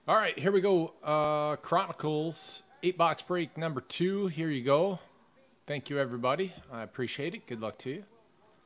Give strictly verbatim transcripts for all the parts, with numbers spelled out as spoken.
All right, here we go. Uh, Chronicles, eight box break number two. Here you go. Thank you, everybody. I appreciate it. Good luck to you.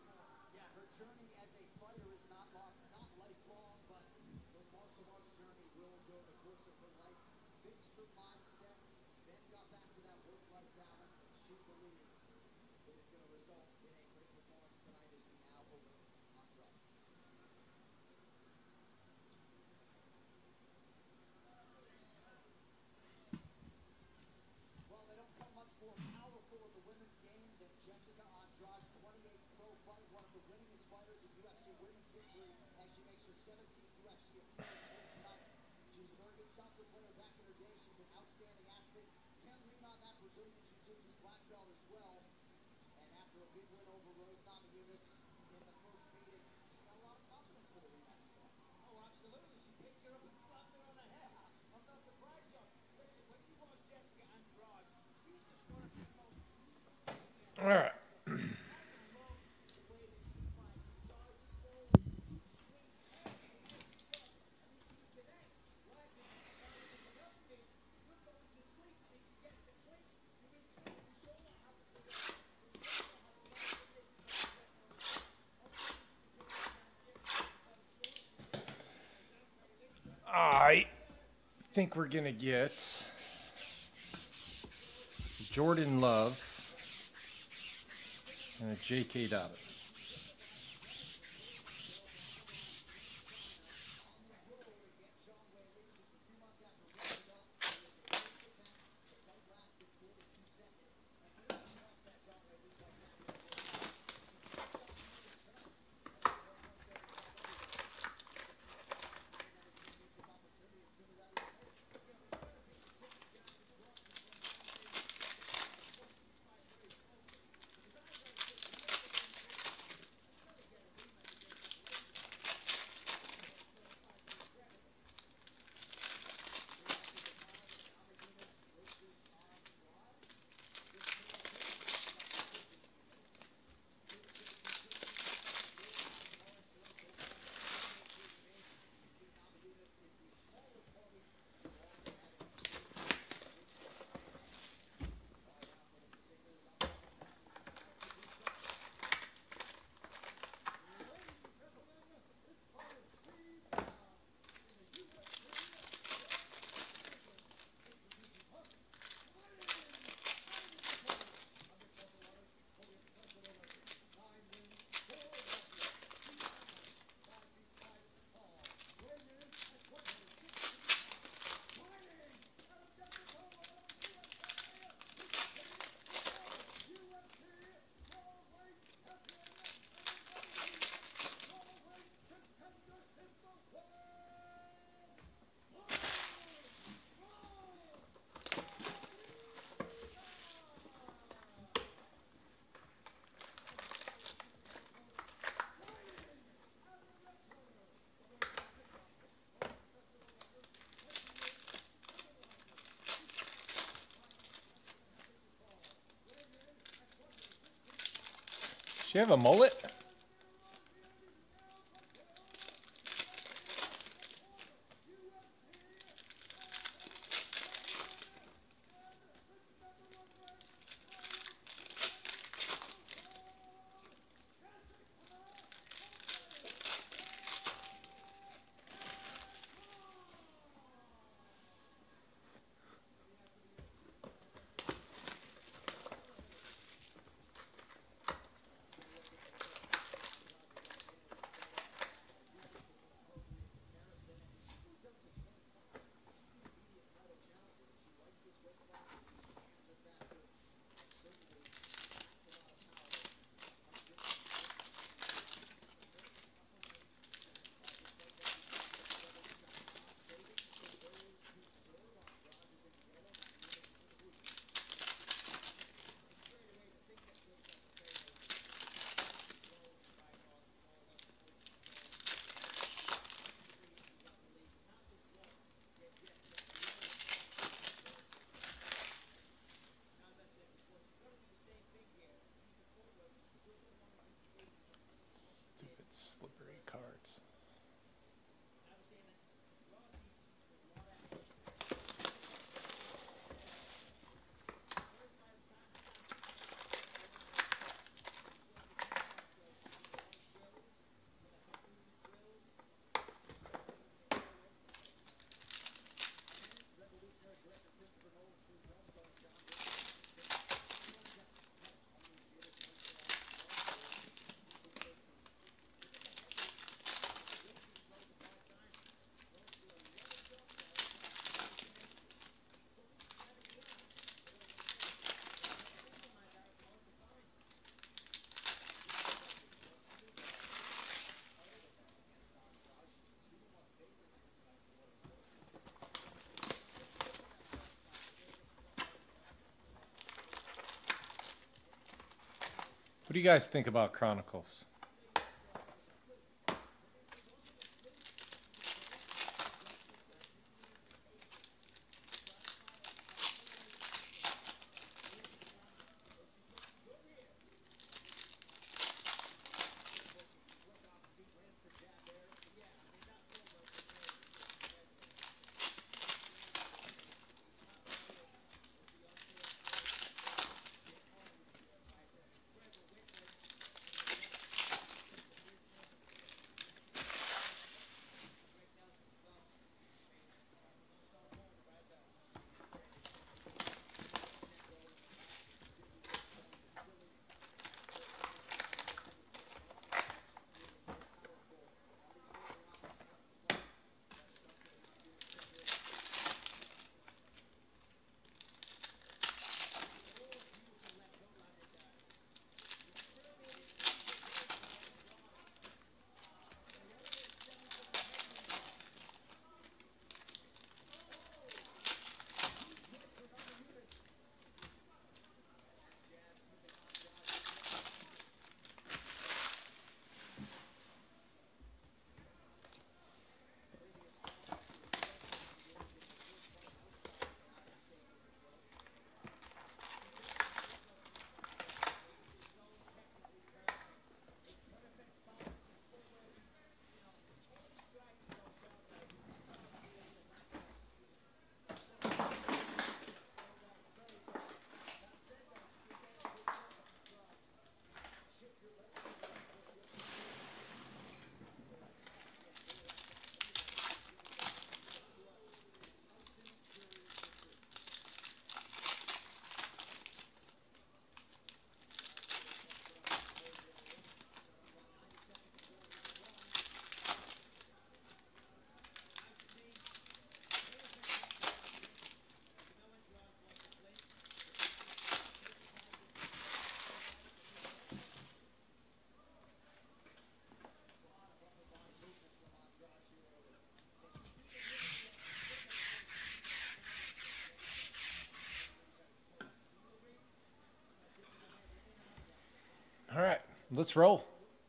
All right. I think we're going to get Jordan Love and a J K. Dobbins. Does she have a mullet? do you guys think about Chronicles? All right, let's roll.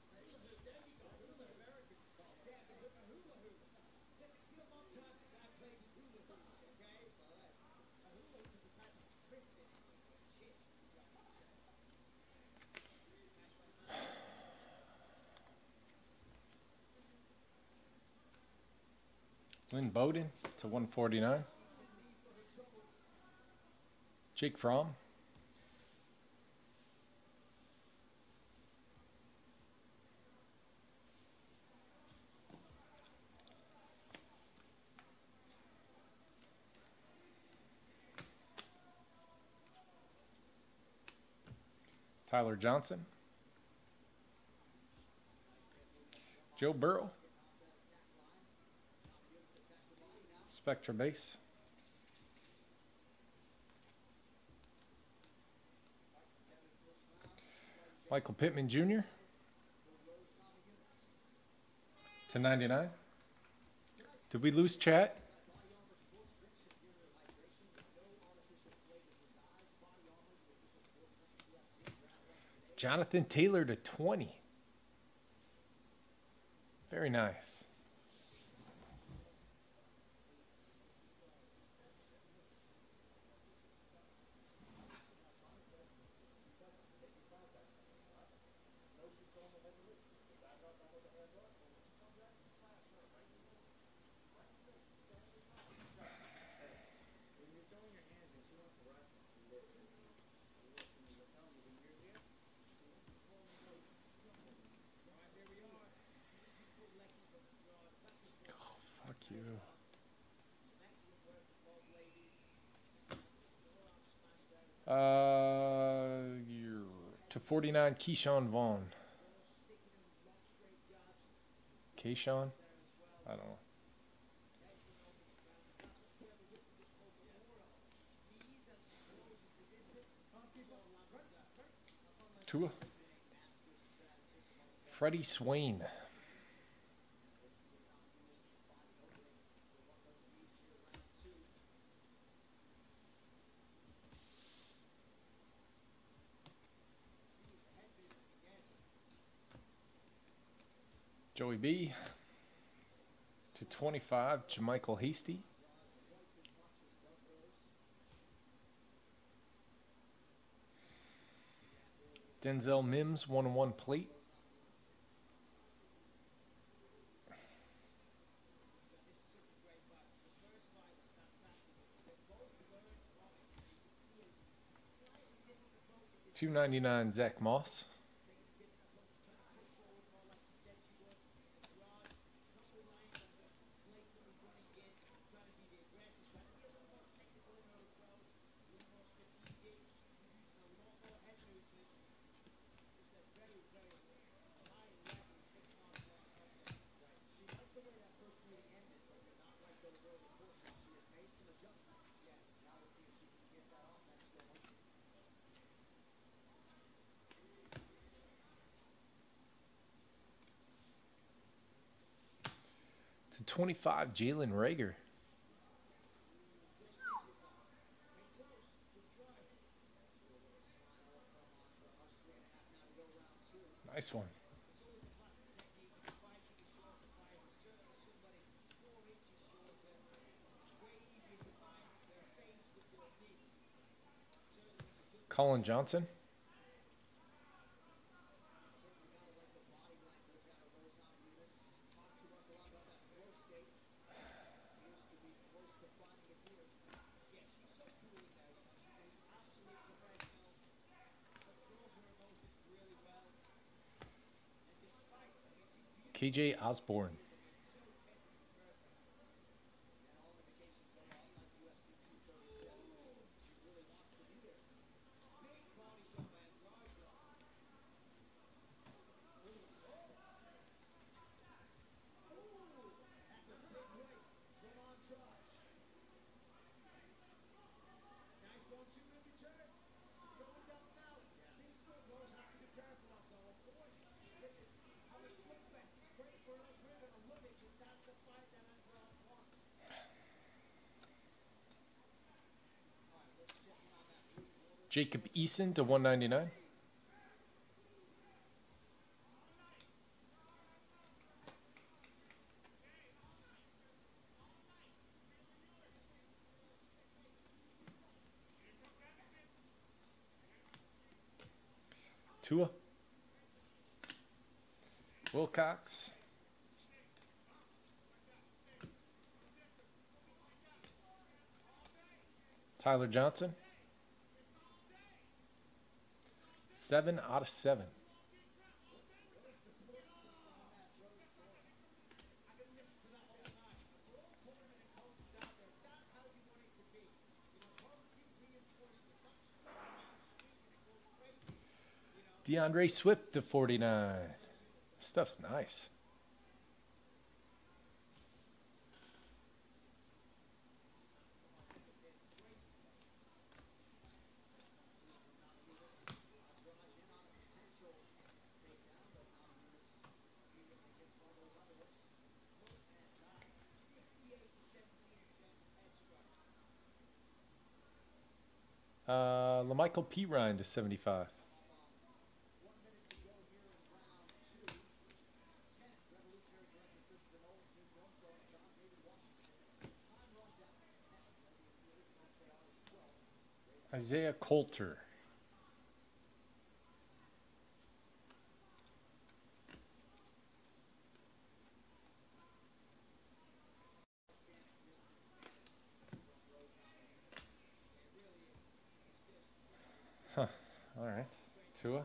Lynn Bowden to one forty-nine. Jake Fromm. Tyler Johnson. Joe Burrow. Spectra base. Michael Pittman Junior to ninety-nine. Did we lose chat? Jonathan Taylor to twenty. Very nice. Fuck you. Uh, you're to forty-nine, Keyshawn Vaughn. Keyshawn? I don't know. Tua. Freddie Swain. Joey B. to twenty-five, Jamichael Hasty. Denzel Mims, one oh one plate. two ninety-nine, Zach Moss. to twenty-five, Jalen Reagor. Nice one. Colin Johnson. K J Osborne. Jacob Eason to one ninety-nine. Tua. Wilcox. Tyler Johnson. Seven out of seven. DeAndre Swift to forty-nine. Stuff's nice. Uh, LaMichael Pirine to seventy-five. Isaiah Coulter. Huh. All right. Tua.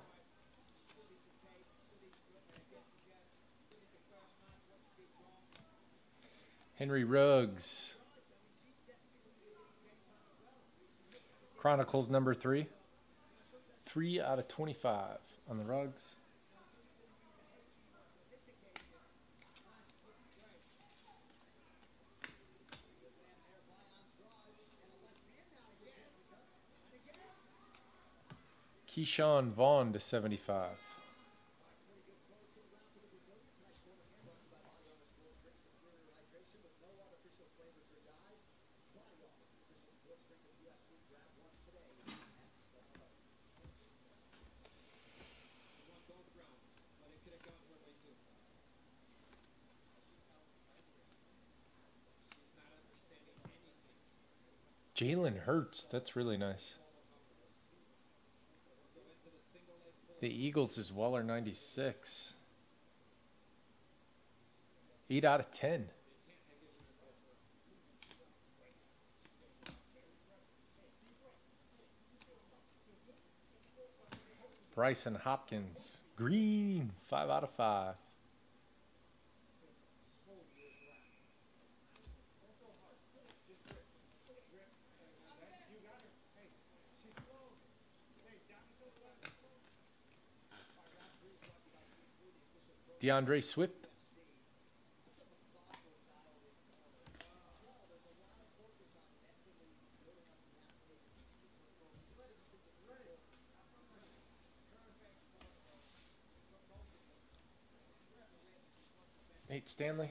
Henry Ruggs. Chronicles number three. Three out of twenty-five on the Ruggs. Keyshawn Vaughn to seventy-five. Jalen Hurts. That's really nice. The Eagles is Weller ninety-six. eight out of ten. Bryson Hopkins. Green. five out of five. DeAndre Swift. Nate Stanley.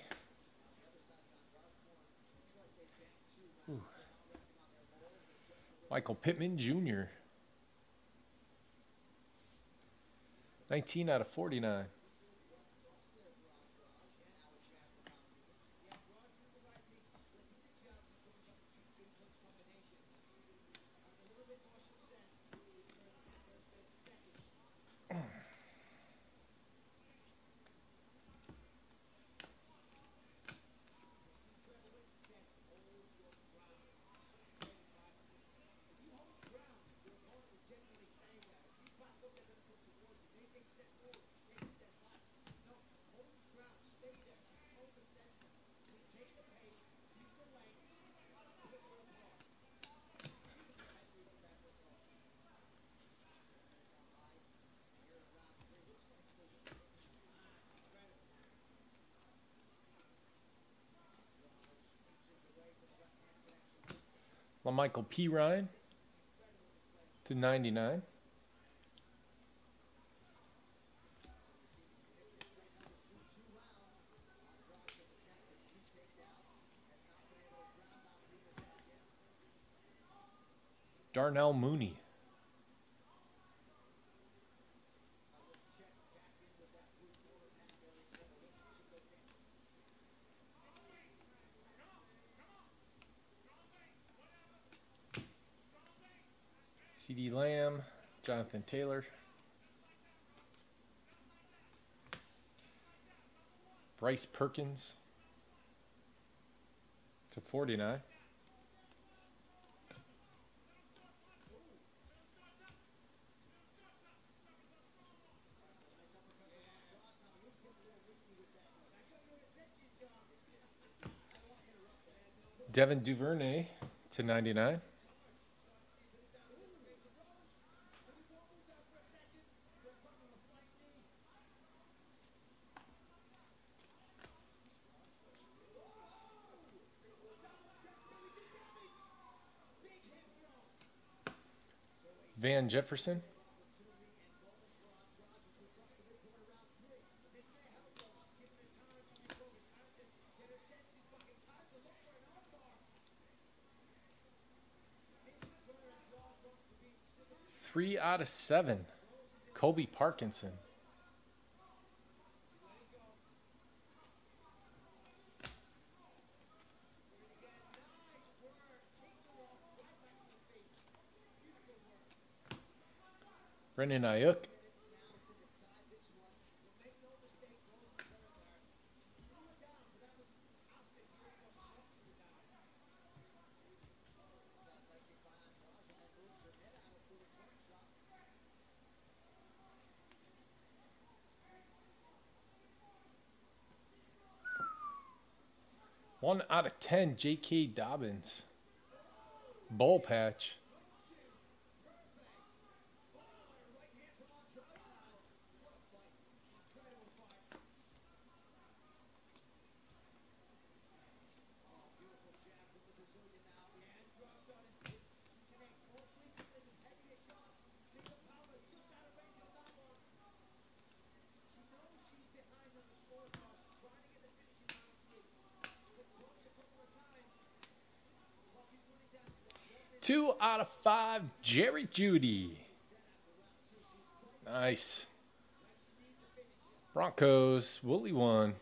Ooh. Michael Pittman Junior nineteen out of forty-nine. LaMichael P. Ryan to ninety-nine. Darnell Mooney. CeeDee Lamb, Jonathan Taylor. Bryce Perkins to forty-nine. Devin Duvernay to ninety-nine. Van Jefferson. Three out of seven. Kobe Parkinson. Brendan Ayuk. One out of ten, J K. Dobbins. Bowl patch. Two out of five, Jerry Jeudy. Nice. Broncos, Wooly one.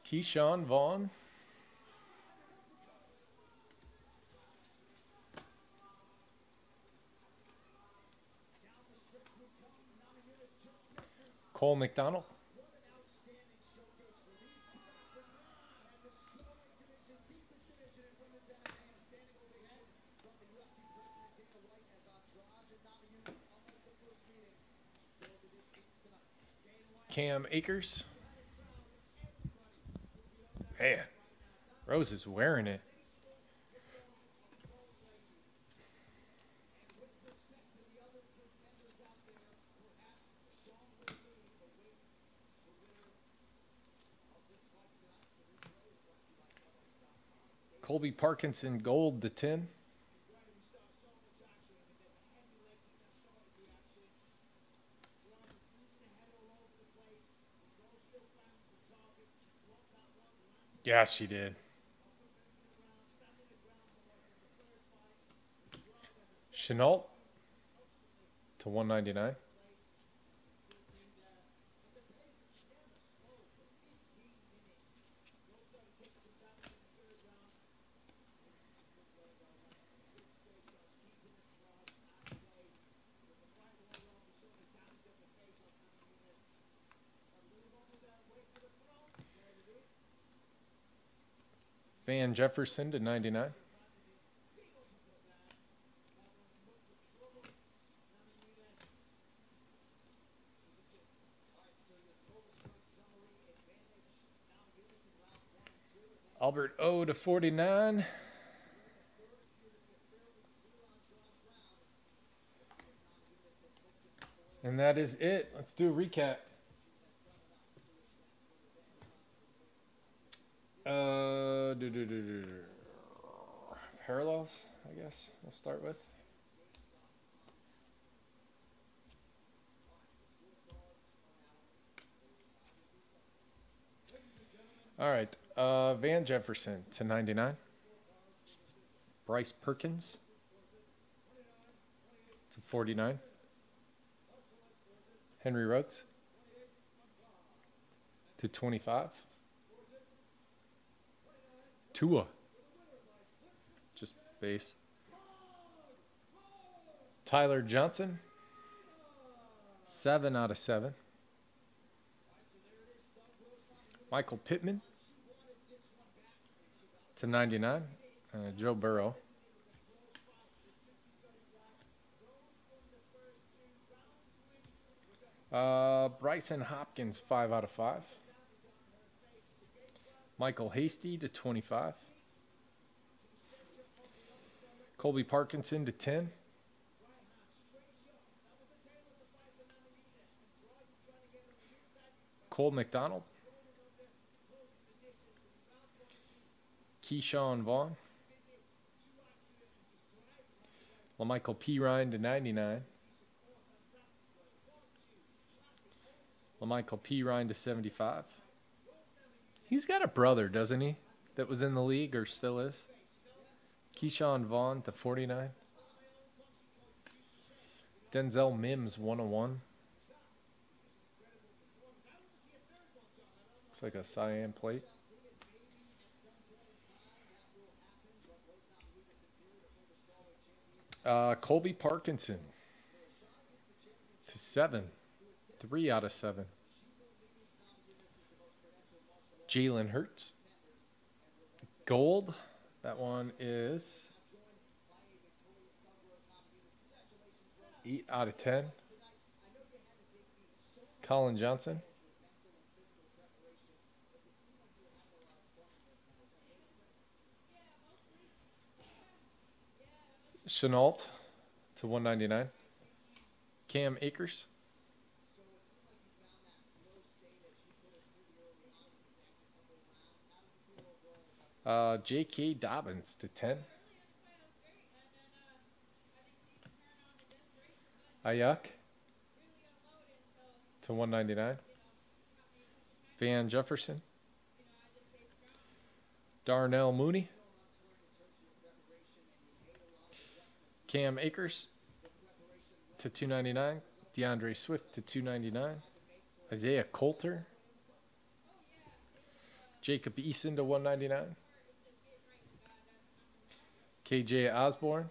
Keyshawn Vaughn. Cole McDonald. Cam Akers. Man, Rose is wearing it. Colby Parkinson gold to ten. Yeah, she did. Chenault to one ninety-nine. Van Jefferson to ninety-nine. Albert O to forty-nine. And that is it. Let's do a recap. Uh, do, do, do, do, do. Parallels, I guess we'll start with. All right. Uh, Van Jefferson to ninety-nine. Bryce Perkins to forty-nine. Henry Ruggs to twenty-five. Tua. Just base. Tyler Johnson. Seven out of seven. Michael Pittman to ninety-nine. Uh, Joe Burrow. Uh, Bryson Hopkins, five out of five. Michael Hasty to twenty-five. Colby Parkinson to ten. Cole McDonald. Keyshawn Vaughn. LaMichael P. Ryan to ninety-nine. LaMichael P. Ryan to seventy-five. He's got a brother, doesn't he? That was in the league or still is. Keyshawn Vaughn to forty-nine. Denzel Mims, one oh one. Looks like a cyan plate. Uh, Colby Parkinson to seven. Three out of seven. Jalen Hurts. Gold. That one is eight out of ten. Colin Johnson. Chenault to one ninety-nine. Cam Akers. Uh, J K. Dobbins to ten. Ayuk to one ninety-nine. Van Jefferson. Darnell Mooney. Cam Akers to two ninety-nine. DeAndre Swift to two ninety-nine. Isaiah Coulter. Jacob Eason to one ninety-nine. K J Osborne.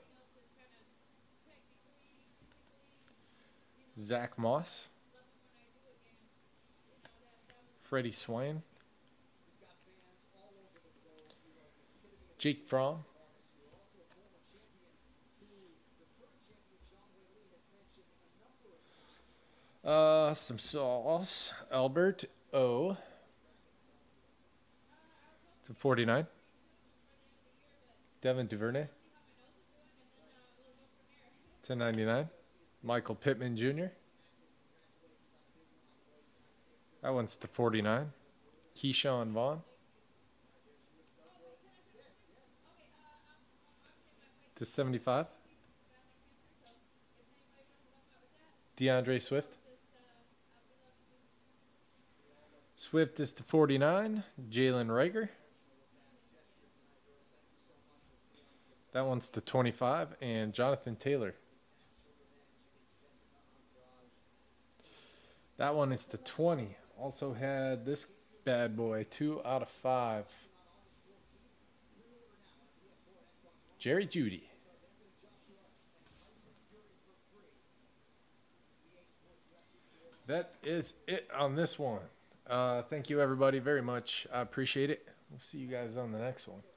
Zach Moss. Freddie Swain. Jake Fromm. Uh, some sauce. Albert O. To forty-nine. Devin Duvernay. To ninety-nine. Michael Pittman Junior That one's to forty-nine. Keyshawn Vaughn. To seventy-five. DeAndre Swift. Swift is to forty-nine. Jalen Rager. That one's to twenty-five. And Jonathan Taylor. That one is to twenty. Also had this bad boy, two out of five. Jerry Jeudy. That is it on this one. Uh, thank you, everybody, very much. I appreciate it. We'll see you guys on the next one.